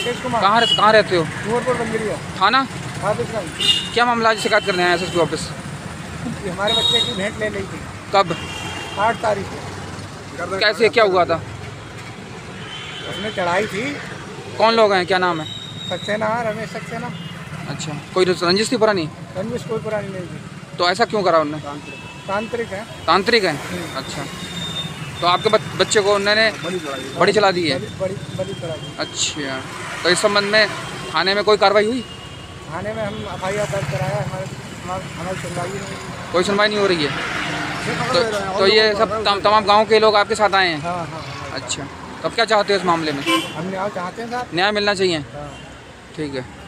राकेश कुमार। कहाँ रहते हो? नूरपुर बंजरिया थाना? हाफिजगंज। क्या मामला, आज शिकायत करने आए SSP ऑफिस? हमारे बच्चे की भेंट ले ली थी। कब? 8 तारीख को। कैसे, क्या हुआ था? उसने चढ़ाई थी। कौन लोग हैं, क्या नाम है? सक्सेना, रमेश सक्सेना। अच्छा, कोई रंजिश थी पुरानी? रंजिश कोई पुरानी नहीं थी। तो ऐसा क्यों करा उन्होंने? तांत्रिक है। तांत्रिक है? अच्छा, तो आपके बच्चे को उन्होंने बड़ी चला दी है? बड़ी चढ़ा दी। अच्छा, तो इस संबंध में थाने में कोई कार्रवाई हुई? थाने में हम FIR दर्ज कराया, हमारी सुनवाई नहीं हुई। कोई सुनवाई नहीं हो रही है? तो ये सब तमाम गांव के लोग आपके साथ आए हैं? हाँ हाँ। अच्छा, तो अब क्या चाहते हो इस मामले में? हम न्याय चाहते हैं साहब। न्याय मिलना चाहिए। हाँ। ठीक है।